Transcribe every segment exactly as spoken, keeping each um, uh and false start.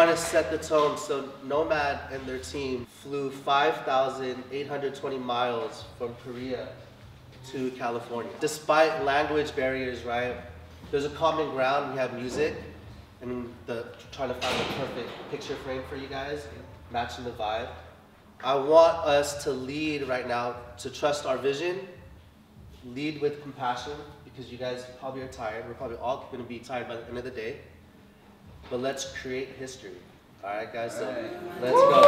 wanted to set the tone, so Nomad and their team flew five thousand eight hundred twenty miles from Korea to California. Despite language barriers, right, there's a common ground. We have music, and the trying to find the perfect picture frame for you guys, matching the vibe. I want us to lead right now, to trust our vision, lead with compassion, because you guys probably are tired. We're probably all going to be tired by the end of the day. But let's create history. All right, guys, so let's go.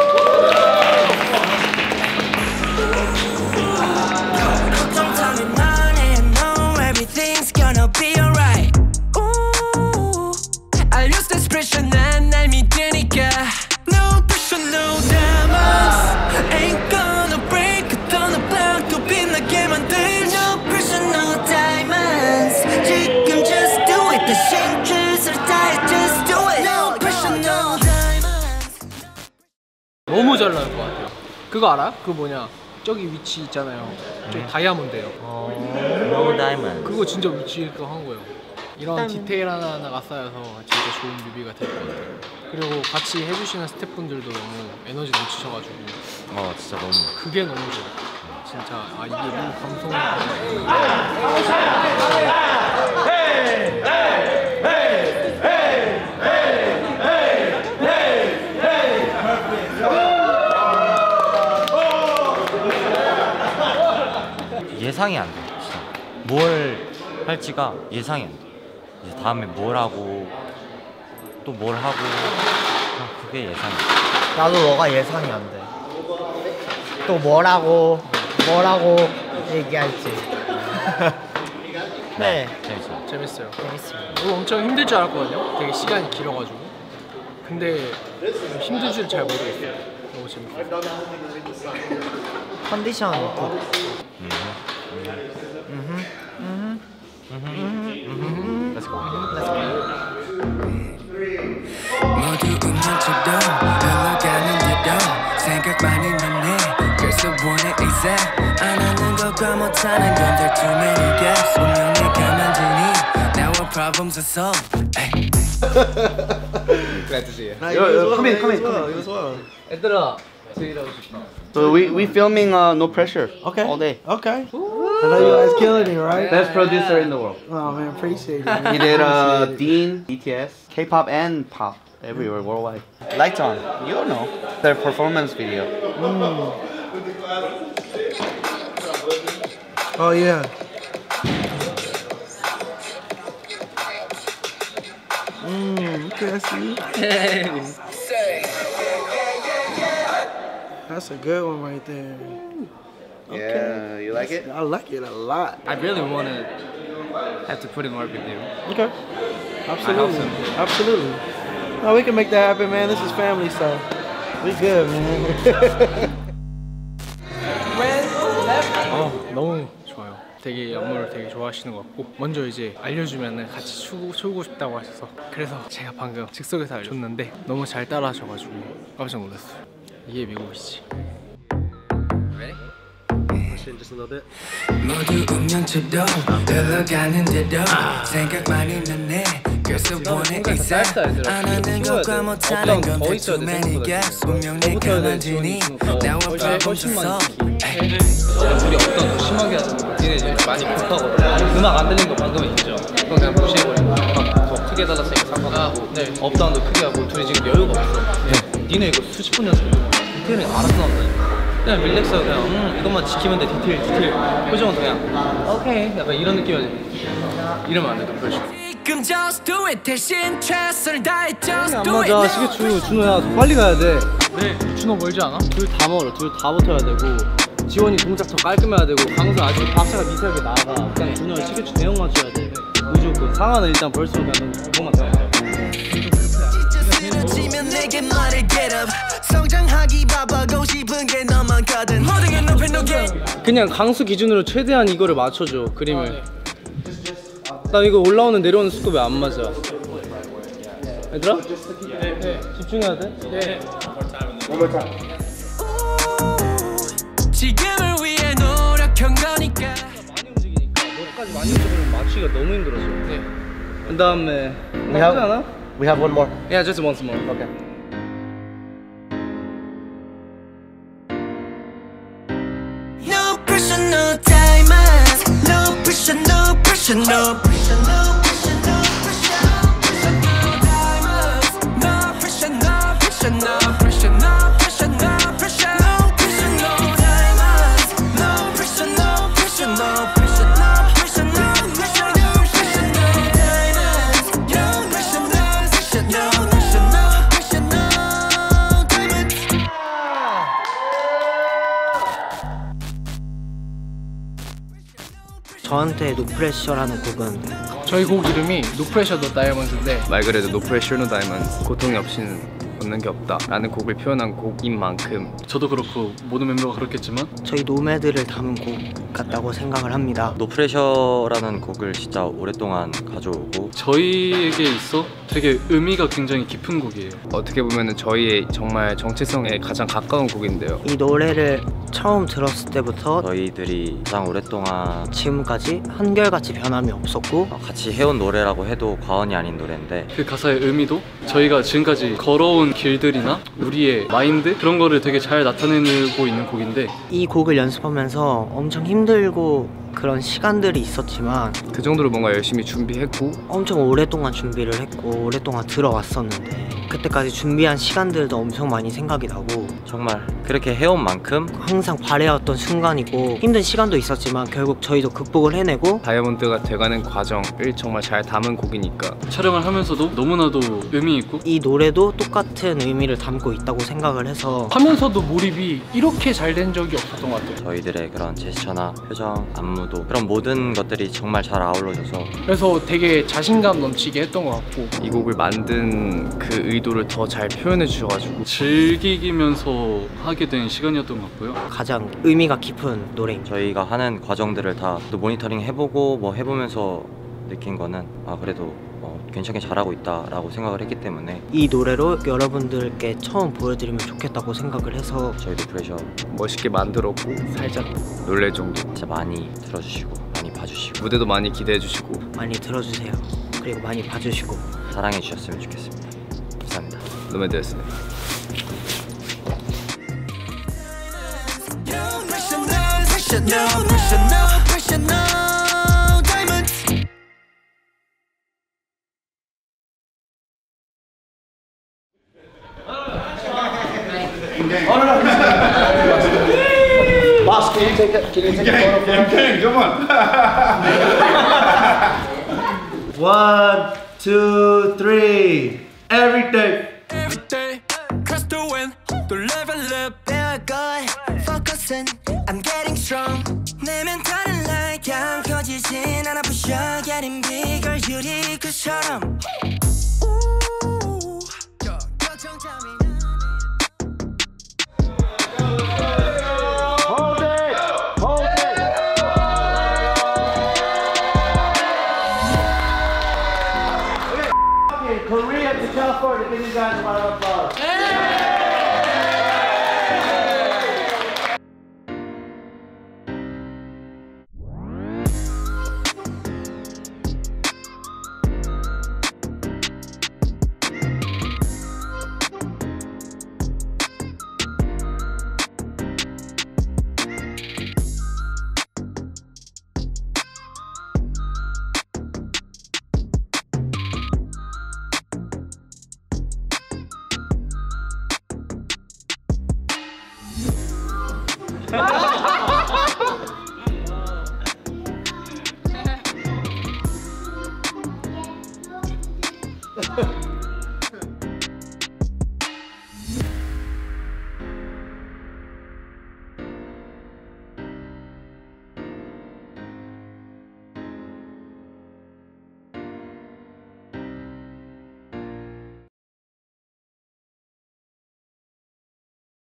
Everything's gonna be alright. Ooh, I lose this pressure, 난 날 믿으니까. No pressure, no diamonds. Ain't gonna break it on the block. 또 빛나게 만들. No pressure, no diamonds. 지금 just do it. 대신 주술 다해, just do it. No pressure, no diamonds. 너무 잘 나올 것 같아요. 그거 알아? 그 뭐냐? 저기 위치 있잖아요. 저기 다이아몬드예요. No diamond. 그거 진짜 위치 그거 한 거예요. 이런 디테일 하나하나가 쌓여서 진짜 좋은 뮤비가 될 것 같아요. 그리고 같이 해주시는 스태프분들도 너무 에너지 넘치셔가지고 어 진짜 너무 그게 너무 좋아요. 진짜 아 이게 뭐 방송이 예상이 안 돼. 진짜 뭘 할지가 예상이 안 돼. 이제 다음에 뭘 하고 또 뭘 하고 그게 예상이 안 돼. 나도 너가 예상이 안 돼. 또 뭐라고 뭐라고 얘기할지. 네. 재밌어요. 재밌어요. 재밌어요. 이거 엄청 힘들 줄 알았거든요. 되게 시간이 길어가지고. 근데 힘들 줄 잘 모르겠어요. 너무 재밌어요. 컨디션 굿. Let's go. 모두 운명처럼 흘러가는데도 생각만이 많네. 그래서 원해 이제 안 하는 것과 못하는 건 there too many gaps. 운명에 가만두니 now our problems are solved. Glad to see you. Yo, yo, come in, come in, come in. 얘들아, 제일하고 싶다. So we we filming uh, No Pressure. Okay. All day. Okay. I know you guys killing it, right? Best producer in the world. Oh man, appreciate it. Man. He did uh, Appreciate it. Dean, B T S, K-pop and pop everywhere worldwide. Lights on. You don't know their performance video. Mm. Oh yeah. Mm, okay, I see. That's a good one right there. Okay. Yeah, you like it? I like it a lot. I really want to have to put in work with you. Okay. Absolutely. Absolutely. No, we can make that happen, man. This is family, so we good, man. 어, 너무 좋아요. 되게 안무를 되게 좋아하시는 것 같고 먼저 이제 알려주면은 같이 추고, 추고 싶다고 하셔서 그래서 제가 방금 즉석에서 알려줬는데 너무 잘 따라 하셔가지고 깜짝 놀랐어요. 이게 미국이지. Just a little bit. 모두 운명처럼 흘러가는데도 생각만이 나네. 그래서 원해 이제 안 하는 것과 못하는 건 there too many gaps. 운명에 가만두니 now our problems are solved. 우리 어떤 더 심하게 하는 거 니네 이제 많이 급하거든. 음악 안 들린 거 방금 있죠? 그건 그냥 무시해버리고 더 크게 달랐으니까 상관없고 네. 업다운도 크게 하고 둘이 지금 여유가 없어. 네. 니네 이거 수십 분 연습 디테일은 알아서 나온다니까. 그냥 릴렉스하고 그냥 음 이것만 지키면 돼. 디테일 디테일 표정은 그냥 오케이 약간 이런 느낌이지. 이러면 안 돼. 더 프레셔. 지금 just do it 대신 최선을 다해 just 안 do it 맞아. 시계추 준호야 빨리 가야 돼. 네. 준호 멀지 않아? 둘 다 멀어. 둘 다 붙어야 되고 지원이 동작 더 깔끔해야 되고 강수 아직 박자가 미세하게 나가. 그냥 준호야 시계추 대형 맞춰야 돼. 무조건 상하는 일단 벌써 그냥 넌 그거만 더 해. 쓰러지면 내게 말해 get up 성장하기 바빠고 싶은 게 너만거든 모든 게 높이 녹여 그냥 강수 기준으로 최대한 이거를 맞춰줘 그림을. 난 이거 올라오는 내려오는 속도 왜 안 맞아? 얘들아? 네, 네. 집중해야 돼? 네. 지금을 위해 노력한 거니까 많이 움직이니까 너까지 많이 움직이면 맞추기가 너무 힘들었어. 네. 그 다음에 We have, 않아? we have one more. Yeah, just once more. Okay. pressure, no pressure, no pressure, no pressure, no pressure, no diamonds, no pressure, no pressure, no pressure, no pressure, no pressure, no pressure, no diamonds, no pressure, no pressure, no pressure, no pressure, no pressure, no pressure, no diamonds, no pressure, no pressure, no pressure, no pressure, no diamonds. 저한테 노프레셔라는 곡은 저희 곡 이름이 No Pressure No Diamonds인데 말 그대로 No Pressure No Diamonds, 고통이 없이는 얻는 게 없다 라는 곡을 표현한 곡인 만큼 저도 그렇고 모든 멤버가 그렇겠지만 저희 노매드를 담은 곡 같다고 생각을 합니다. 노프레셔라는 곡을 진짜 오랫동안 가져오고 저희에게 있어 되게 의미가 굉장히 깊은 곡이에요. 어떻게 보면 저희의 정말 정체성에 가장 가까운 곡인데요. 이 노래를 처음 들었을 때부터 저희들이 가장 오랫동안 지금까지 한결같이 변함이 없었고 같이 해온 노래라고 해도 과언이 아닌 노래인데 그 가사의 의미도 저희가 지금까지 걸어온 길들이나 우리의 마인드 그런 거를 되게 잘 나타내고 있는 곡인데 이 곡을 연습하면서 엄청 힘들고 그런 시간들이 있었지만 그 정도로 뭔가 열심히 준비했고 엄청 오랫동안 준비를 했고 오랫동안 들어왔었는데 그때까지 준비한 시간들도 엄청 많이 생각이 나고 정말 그렇게 해온 만큼 항상 바래왔던 순간이고 힘든 시간도 있었지만 결국 저희도 극복을 해내고 다이아몬드가 돼가는 과정을 정말 잘 담은 곡이니까 촬영을 하면서도 너무나도 의미 있고 이 노래도 똑같은 의미를 담고 있다고 생각을 해서 하면서도 몰입이 이렇게 잘 된 적이 없었던 것 같아요. 저희들의 그런 제스처나 표정, 안무도 그런 모든 것들이 정말 잘 아울러져서 그래서 되게 자신감 넘치게 했던 것 같고 이 곡을 만든 그 의도를 더 잘 표현해 주셔가지고 즐기면서 하게 된 시간이었던 것 같고요. 가장 의미가 깊은 노래입니다. 저희가 하는 과정들을 다 또 모니터링 해보고 뭐 해보면서 느낀 거는 아 그래도 어, 괜찮게 잘하고 있다라고 생각을 했기 때문에 이 노래로 여러분들께 처음 보여드리면 좋겠다고 생각을 해서 저희도 프레셔 멋있게 만들었고 살짝 놀랄 정도 진짜 많이 들어주시고 많이 봐주시고 무대도 많이 기대해 주시고 많이 들어주세요. 그리고 많이 봐주시고 사랑해 주셨으면 좋겠습니다. 감사합니다. 노매드였습니다. No pressure, no pressure, no pressure, no pressure, no diamonds. Boss, can you take a, can you take a photo for us? Come on. One, two, three. Every day. Every day, cross the wind, to level up. Feel good, focusing, I'm getting strong. 내 멘탈은 like 양 켜지진 않아 부셔 getting bigger 유리구처럼. Hold it! Hold it! Okay, Korea to California, give these guys a round of applause.